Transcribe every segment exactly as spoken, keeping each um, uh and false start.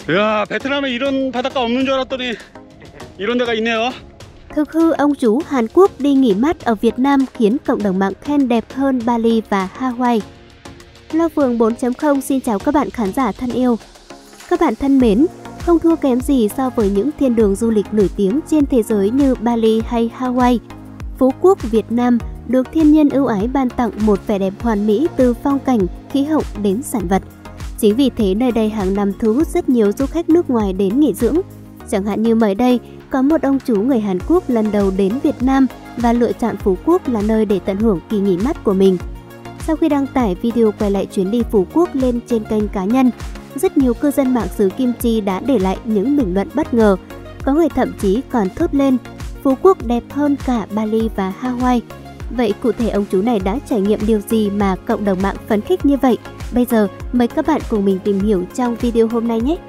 야, 베트남에 이런 바닷가 없는 줄 알았더니 이런 데가 있네요. Thực hư ông chú Hàn Quốc đi nghỉ mát ở Việt Nam khiến cộng đồng mạng khen đẹp hơn Bali và Hawaii. Lo Phường bốn chấm không xin chào các bạn khán giả thân yêu. Các bạn thân mến, không thua kém gì so với những thiên đường du lịch nổi tiếng trên thế giới như Bali hay Hawaii. Phú Quốc Việt Nam được thiên nhiên ưu ái ban tặng một vẻ đẹp hoàn mỹ từ phong cảnh, khí hậu đến sản vật. Chính vì thế nơi đây hàng năm thu hút rất nhiều du khách nước ngoài đến nghỉ dưỡng. Chẳng hạn như mới đây, có một ông chú người Hàn Quốc lần đầu đến Việt Nam và lựa chọn Phú Quốc là nơi để tận hưởng kỳ nghỉ mát của mình. Sau khi đăng tải video quay lại chuyến đi Phú Quốc lên trên kênh cá nhân, rất nhiều cư dân mạng xứ Kim Chi đã để lại những bình luận bất ngờ. Có người thậm chí còn thốt lên, Phú Quốc đẹp hơn cả Bali và Hawaii. Vậy cụ thể ông chú này đã trải nghiệm điều gì mà cộng đồng mạng phấn khích như vậy? Bây giờ mời các bạn cùng mình tìm hiểu trong video hôm nay nhé!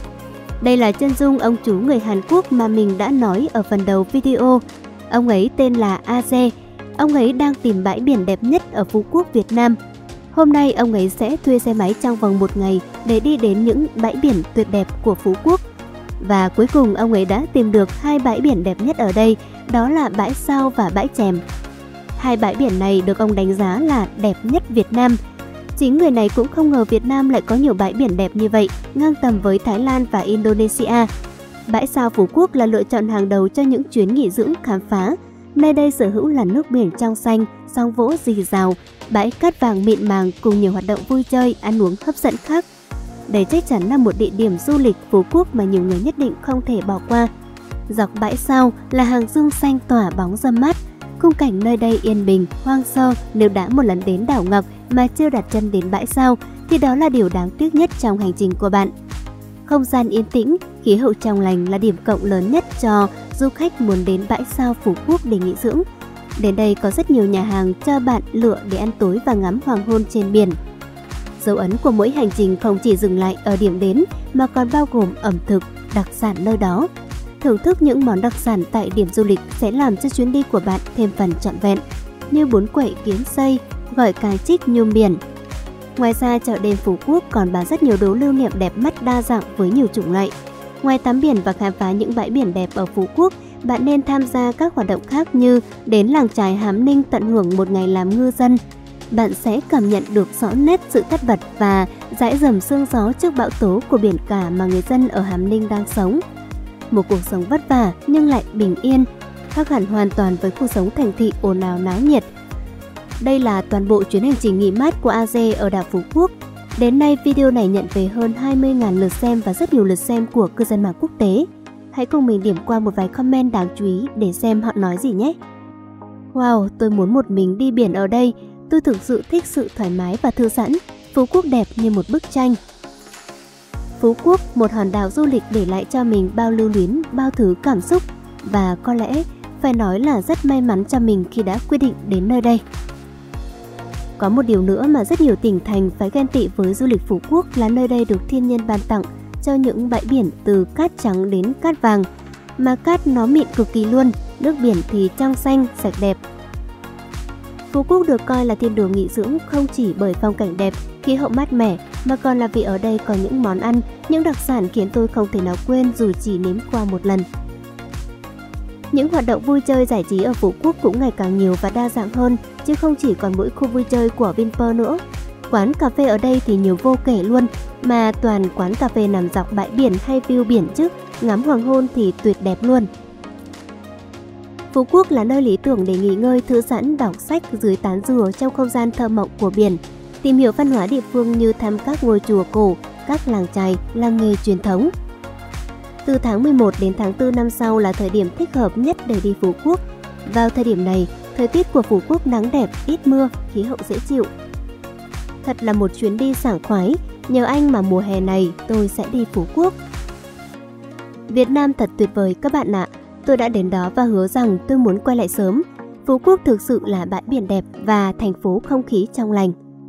Đây là chân dung ông chú người Hàn Quốc mà mình đã nói ở phần đầu video. Ông ấy tên là Aze. Ông ấy đang tìm bãi biển đẹp nhất ở Phú Quốc, Việt Nam. Hôm nay ông ấy sẽ thuê xe máy trong vòng một ngày để đi đến những bãi biển tuyệt đẹp của Phú Quốc. Và cuối cùng ông ấy đã tìm được hai bãi biển đẹp nhất ở đây, đó là bãi Sao và bãi Chèm. Hai bãi biển này được ông đánh giá là đẹp nhất Việt Nam. Chính người này cũng không ngờ Việt Nam lại có nhiều bãi biển đẹp như vậy, ngang tầm với Thái Lan và Indonesia. Bãi Sao Phú Quốc là lựa chọn hàng đầu cho những chuyến nghỉ dưỡng khám phá. Nơi đây sở hữu là nước biển trong xanh, sóng vỗ rì rào, bãi cát vàng mịn màng cùng nhiều hoạt động vui chơi, ăn uống hấp dẫn khác. Đây chắc chắn là một địa điểm du lịch Phú Quốc mà nhiều người nhất định không thể bỏ qua. Dọc bãi Sao là hàng dương xanh tỏa bóng râm mát. Khung cảnh nơi đây yên bình, hoang sơ. Nếu đã một lần đến đảo Ngọc mà chưa đặt chân đến bãi Sao thì đó là điều đáng tiếc nhất trong hành trình của bạn. Không gian yên tĩnh, khí hậu trong lành là điểm cộng lớn nhất cho du khách muốn đến bãi Sao Phú Quốc để nghỉ dưỡng. Đến đây có rất nhiều nhà hàng cho bạn lựa để ăn tối và ngắm hoàng hôn trên biển. Dấu ấn của mỗi hành trình không chỉ dừng lại ở điểm đến mà còn bao gồm ẩm thực, đặc sản nơi đó. Thưởng thức những món đặc sản tại điểm du lịch sẽ làm cho chuyến đi của bạn thêm phần trọn vẹn, như bún quậy kiến xây, gỏi cá trích nhum biển. Ngoài ra, chợ đêm Phú Quốc còn bán rất nhiều đồ lưu niệm đẹp mắt đa dạng với nhiều chủng loại. Ngoài tắm biển và khám phá những bãi biển đẹp ở Phú Quốc, bạn nên tham gia các hoạt động khác như đến làng chài Hám Ninh tận hưởng một ngày làm ngư dân. Bạn sẽ cảm nhận được rõ nét sự tất bật và dãi dầm sương gió trước bão tố của biển cả mà người dân ở Hám Ninh đang sống. Một cuộc sống vất vả nhưng lại bình yên, khác hẳn hoàn toàn với cuộc sống thành thị ồn ào náo nhiệt. Đây là toàn bộ chuyến hành trình nghỉ mát của Aze ở đảo Phú Quốc. Đến nay, video này nhận về hơn hai mươi nghìn lượt xem và rất nhiều lượt xem của cư dân mạng quốc tế. Hãy cùng mình điểm qua một vài comment đáng chú ý để xem họ nói gì nhé. Wow, tôi muốn một mình đi biển ở đây. Tôi thực sự thích sự thoải mái và thư giãn. Phú Quốc đẹp như một bức tranh. Phú Quốc, một hòn đảo du lịch để lại cho mình bao lưu luyến, bao thứ cảm xúc. Và có lẽ phải nói là rất may mắn cho mình khi đã quyết định đến nơi đây. Có một điều nữa mà rất nhiều tỉnh thành phải ghen tị với du lịch Phú Quốc là nơi đây được thiên nhiên ban tặng cho những bãi biển từ cát trắng đến cát vàng. Mà cát nó mịn cực kỳ luôn, nước biển thì trong xanh, sạch đẹp. Phú Quốc được coi là thiên đường nghỉ dưỡng không chỉ bởi phong cảnh đẹp, khí hậu mát mẻ mà còn là vì ở đây có những món ăn, những đặc sản khiến tôi không thể nào quên dù chỉ nếm qua một lần. Những hoạt động vui chơi giải trí ở Phú Quốc cũng ngày càng nhiều và đa dạng hơn, chứ không chỉ còn mỗi khu vui chơi của Vinpearl nữa. Quán cà phê ở đây thì nhiều vô kể luôn, mà toàn quán cà phê nằm dọc bãi biển hay view biển chứ, ngắm hoàng hôn thì tuyệt đẹp luôn. Phú Quốc là nơi lý tưởng để nghỉ ngơi, thư giãn, đọc sách dưới tán dừa trong không gian thơ mộng của biển, tìm hiểu văn hóa địa phương như thăm các ngôi chùa cổ, các làng chài, làng nghề truyền thống. Từ tháng mười một đến tháng tư năm sau là thời điểm thích hợp nhất để đi Phú Quốc. Vào thời điểm này, thời tiết của Phú Quốc nắng đẹp, ít mưa, khí hậu dễ chịu. Thật là một chuyến đi sảng khoái, nhờ anh mà mùa hè này tôi sẽ đi Phú Quốc. Việt Nam thật tuyệt vời các bạn ạ. Tôi đã đến đó và hứa rằng tôi muốn quay lại sớm. Phú Quốc thực sự là bãi biển đẹp và thành phố không khí trong lành.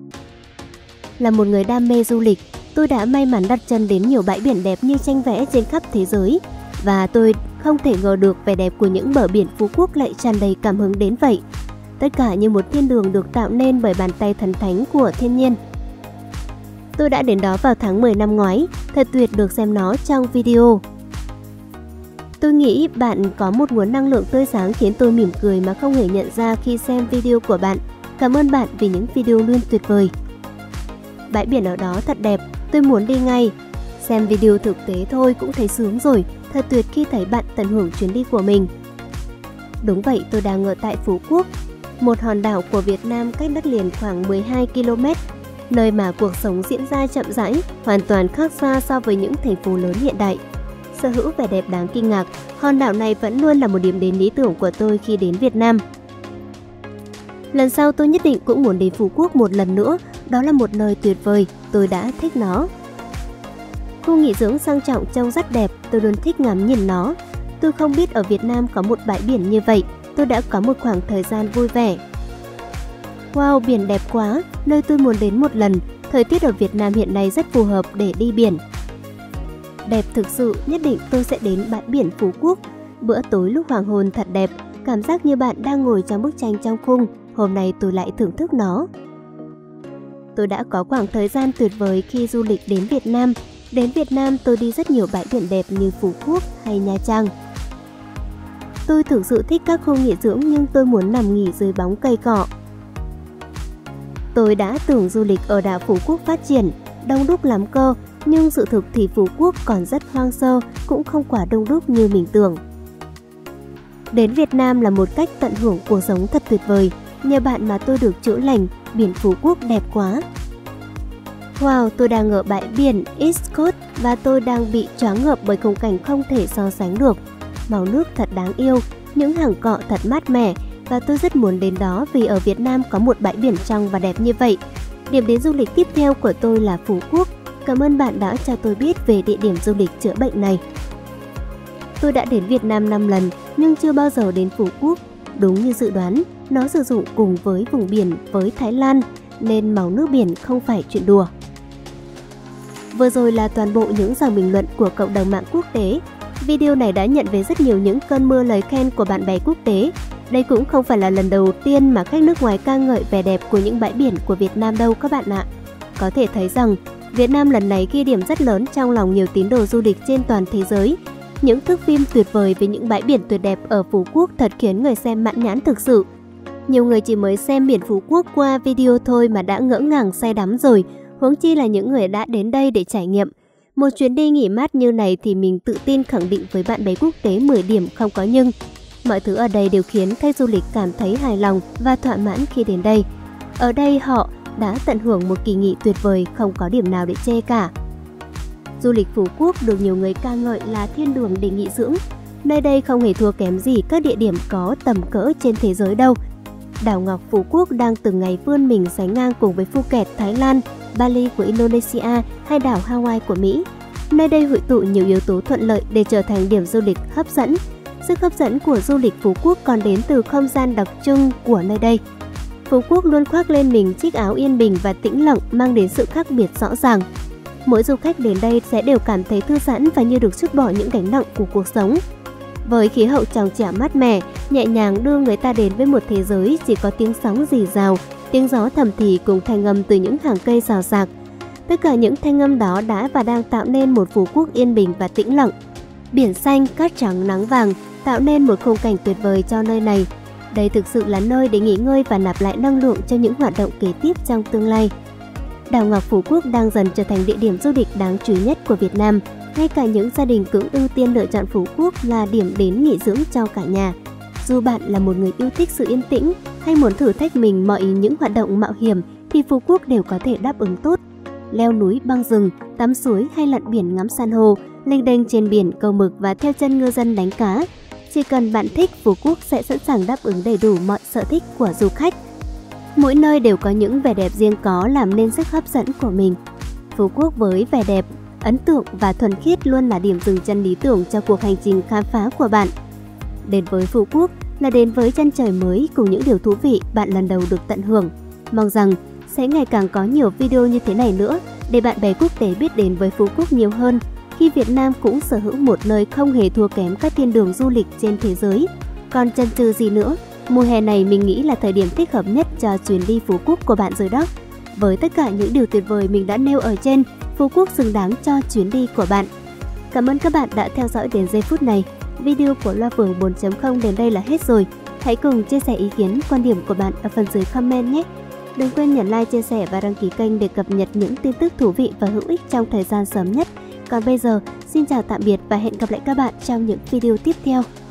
Là một người đam mê du lịch, tôi đã may mắn đặt chân đến nhiều bãi biển đẹp như tranh vẽ trên khắp thế giới. Và tôi không thể ngờ được vẻ đẹp của những bờ biển Phú Quốc lại tràn đầy cảm hứng đến vậy. Tất cả như một thiên đường được tạo nên bởi bàn tay thần thánh của thiên nhiên. Tôi đã đến đó vào tháng mười năm ngoái, thật tuyệt được xem nó trong video. Tôi nghĩ bạn có một nguồn năng lượng tươi sáng khiến tôi mỉm cười mà không hề nhận ra khi xem video của bạn. Cảm ơn bạn vì những video luôn tuyệt vời. Bãi biển ở đó thật đẹp, tôi muốn đi ngay. Xem video thực tế thôi cũng thấy sướng rồi, thật tuyệt khi thấy bạn tận hưởng chuyến đi của mình. Đúng vậy, tôi đang ở tại Phú Quốc, một hòn đảo của Việt Nam cách đất liền khoảng mười hai ki lô mét, nơi mà cuộc sống diễn ra chậm rãi, hoàn toàn khác xa so với những thành phố lớn hiện đại. Sở hữu vẻ đẹp đáng kinh ngạc, hòn đảo này vẫn luôn là một điểm đến lý tưởng của tôi khi đến Việt Nam. Lần sau tôi nhất định cũng muốn đến Phú Quốc một lần nữa, đó là một nơi tuyệt vời, tôi đã thích nó. Khu nghỉ dưỡng sang trọng trông rất đẹp, tôi luôn thích ngắm nhìn nó. Tôi không biết ở Việt Nam có một bãi biển như vậy, tôi đã có một khoảng thời gian vui vẻ. Wow, biển đẹp quá, nơi tôi muốn đến một lần, thời tiết ở Việt Nam hiện nay rất phù hợp để đi biển. Đẹp thực sự, nhất định tôi sẽ đến bãi biển Phú Quốc. Bữa tối lúc hoàng hôn thật đẹp, cảm giác như bạn đang ngồi trong bức tranh trong khung, hôm nay tôi lại thưởng thức nó. Tôi đã có khoảng thời gian tuyệt vời khi du lịch đến Việt Nam. Đến Việt Nam tôi đi rất nhiều bãi biển đẹp như Phú Quốc hay Nha Trang. Tôi thực sự thích các khu nghỉ dưỡng nhưng tôi muốn nằm nghỉ dưới bóng cây cọ. Tôi đã tưởng du lịch ở đảo Phú Quốc phát triển, đông đúc lắm cơ, nhưng sự thực thì Phú Quốc còn rất hoang sơ, cũng không quá đông đúc như mình tưởng. Đến Việt Nam là một cách tận hưởng cuộc sống thật tuyệt vời, nhờ bạn mà tôi được chữa lành, biển Phú Quốc đẹp quá. Wow, tôi đang ở bãi biển East Coast và tôi đang bị choáng ngợp bởi khung cảnh không thể so sánh được. Màu nước thật đáng yêu, những hàng cọ thật mát mẻ và tôi rất muốn đến đó vì ở Việt Nam có một bãi biển trong và đẹp như vậy. Điểm đến du lịch tiếp theo của tôi là Phú Quốc. Cảm ơn bạn đã cho tôi biết về địa điểm du lịch chữa bệnh này. Tôi đã đến Việt Nam năm lần nhưng chưa bao giờ đến Phú Quốc. Đúng như dự đoán, nó sử dụng cùng với vùng biển với Thái Lan nên màu nước biển không phải chuyện đùa. Vừa rồi là toàn bộ những dòng bình luận của cộng đồng mạng quốc tế. Video này đã nhận về rất nhiều những cơn mưa lời khen của bạn bè quốc tế. Đây cũng không phải là lần đầu tiên mà khách nước ngoài ca ngợi vẻ đẹp của những bãi biển của Việt Nam đâu các bạn ạ. Có thể thấy rằng Việt Nam lần này ghi điểm rất lớn trong lòng nhiều tín đồ du lịch trên toàn thế giới. Những thước phim tuyệt vời với những bãi biển tuyệt đẹp ở Phú Quốc thật khiến người xem mãn nhãn thực sự. Nhiều người chỉ mới xem biển Phú Quốc qua video thôi mà đã ngỡ ngàng say đắm rồi, huống chi là những người đã đến đây để trải nghiệm. Một chuyến đi nghỉ mát như này thì mình tự tin khẳng định với bạn bè quốc tế mười điểm không có nhưng. Mọi thứ ở đây đều khiến khách du lịch cảm thấy hài lòng và thỏa mãn khi đến đây. Ở đây họ đã tận hưởng một kỳ nghỉ tuyệt vời, không có điểm nào để chê cả. Du lịch Phú Quốc được nhiều người ca ngợi là thiên đường để nghỉ dưỡng. Nơi đây không hề thua kém gì các địa điểm có tầm cỡ trên thế giới đâu. Đảo Ngọc Phú Quốc đang từng ngày vươn mình sánh ngang cùng với Phuket, Thái Lan, Bali của Indonesia hay đảo Hawaii của Mỹ. Nơi đây hội tụ nhiều yếu tố thuận lợi để trở thành điểm du lịch hấp dẫn. Sức hấp dẫn của du lịch Phú Quốc còn đến từ không gian đặc trưng của nơi đây. Phú Quốc luôn khoác lên mình chiếc áo yên bình và tĩnh lặng mang đến sự khác biệt rõ ràng. Mỗi du khách đến đây sẽ đều cảm thấy thư giãn và như được trút bỏ những gánh nặng của cuộc sống. Với khí hậu trong trẻo mát mẻ, nhẹ nhàng đưa người ta đến với một thế giới chỉ có tiếng sóng rì rào, tiếng gió thầm thì cùng thanh âm từ những hàng cây rào rạc. Tất cả những thanh âm đó đã và đang tạo nên một Phú Quốc yên bình và tĩnh lặng. Biển xanh, cát trắng, nắng vàng tạo nên một khung cảnh tuyệt vời cho nơi này. Đây thực sự là nơi để nghỉ ngơi và nạp lại năng lượng cho những hoạt động kế tiếp trong tương lai. Đảo Ngọc Phú Quốc đang dần trở thành địa điểm du lịch đáng chú ý nhất của Việt Nam. Ngay cả những gia đình cũng ưu tiên lựa chọn Phú Quốc là điểm đến nghỉ dưỡng cho cả nhà. Dù bạn là một người yêu thích sự yên tĩnh hay muốn thử thách mình mọi những hoạt động mạo hiểm thì Phú Quốc đều có thể đáp ứng tốt. Leo núi băng rừng, tắm suối hay lặn biển ngắm san hô, lênh đênh trên biển câu mực và theo chân ngư dân đánh cá. Chỉ cần bạn thích, Phú Quốc sẽ sẵn sàng đáp ứng đầy đủ mọi sở thích của du khách. Mỗi nơi đều có những vẻ đẹp riêng có làm nên sức hấp dẫn của mình. Phú Quốc với vẻ đẹp, ấn tượng và thuần khiết luôn là điểm dừng chân lý tưởng cho cuộc hành trình khám phá của bạn. Đến với Phú Quốc là đến với chân trời mới cùng những điều thú vị bạn lần đầu được tận hưởng. Mong rằng sẽ ngày càng có nhiều video như thế này nữa để bạn bè quốc tế biết đến với Phú Quốc nhiều hơn, khi Việt Nam cũng sở hữu một nơi không hề thua kém các thiên đường du lịch trên thế giới. Còn chần chừ gì nữa, mùa hè này mình nghĩ là thời điểm thích hợp nhất cho chuyến đi Phú Quốc của bạn rồi đó. Với tất cả những điều tuyệt vời mình đã nêu ở trên, Phú Quốc xứng đáng cho chuyến đi của bạn. Cảm ơn các bạn đã theo dõi đến giây phút này. Video của Loa Phường bốn chấm không đến đây là hết rồi. Hãy cùng chia sẻ ý kiến, quan điểm của bạn ở phần dưới comment nhé. Đừng quên nhấn like, chia sẻ và đăng ký kênh để cập nhật những tin tức thú vị và hữu ích trong thời gian sớm nhất. Còn bây giờ, xin chào tạm biệt và hẹn gặp lại các bạn trong những video tiếp theo.